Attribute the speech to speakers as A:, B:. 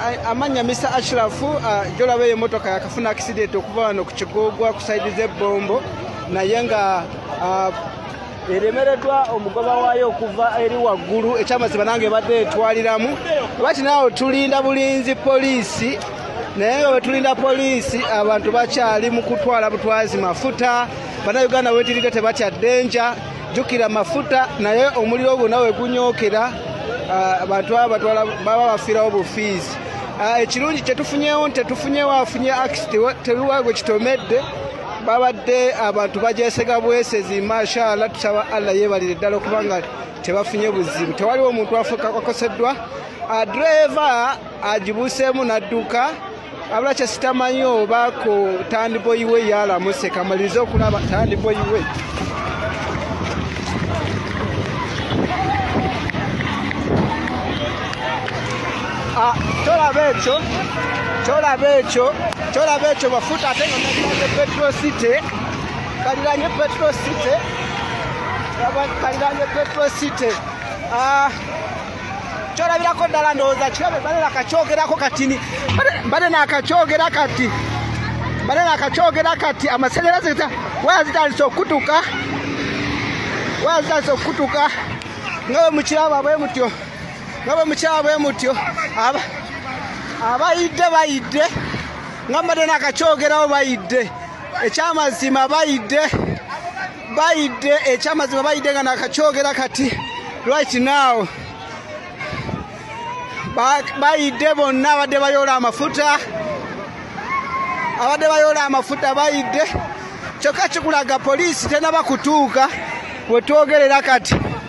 A: amanya Mr. Ashrafu jolabe emotoka yakafuna accident okuva wano ku Kigoowa ku side z'ebbombo naye nga eremereddwa omugoba waayo okuva eri waggulu ekyamazima nange badde etwaliramu bati naawe tulinda bulinzi poliisi naye nga wetulinda poliisi abantu bakyali mu kutwala butwazi mafuta bannayuganda wetiride tebatya ddenja jjukira mafuta naye omuliro gwonna we gunyookera abantu abatwala baba bafiirawo bufiizi ekirungi kyetufunyewo nti tetufunyewo afunye akisiti teruwagwe kitomedde babadde abantu bajesega bwesezi mashallah tusaba Allah yebalire ddala okubanga tebafunye buzibu tewaliwo omuntu akoseddwa driver ajibuseemu nadduka abula kyesitamanyi oba ku tandiboyi we yalamuse kamalirize okulaba tandiboyi we Chola becho mafuta atenga kaliranye petrol city kaliranye petrol city chola birako ddala ndowooza kirabe bale nakakyogerako katini bale nakakyogerako kati amasenyeraze wazitandise okutuka ngawe mukiraba bwe mutyo abayidde ngambadde nakakyogerawo bayidde ekyamazima bayidde nga nakakyogera kati right now bayidde bonna abadde bayoola amafuta bayidde kyokka kikulaga poliisi tenaba kutuuka wetwogerera kati